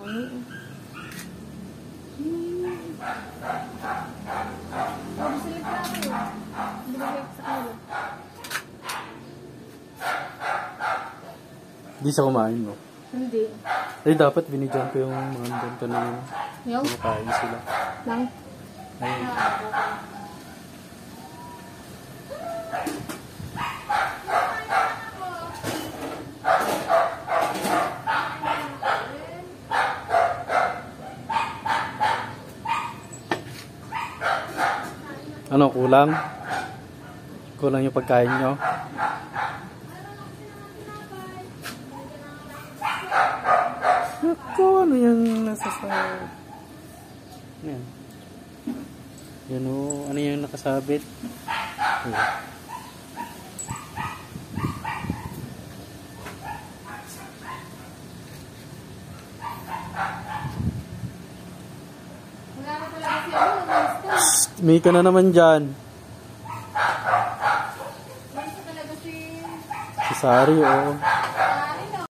Hindi siya kumain mo? Hindi. Eh, dapat binigyan ko yung mga ganito na yung kumakain sila. Lang? Ay. Ano, kulang? Kulang yung pagkain nyo? Naku, ano yung nasa sa... Yan. Yan o, ano yung nakasabit? Wala na talaga si May ka na naman dyan. Basta talaga si... Si Sari, oo.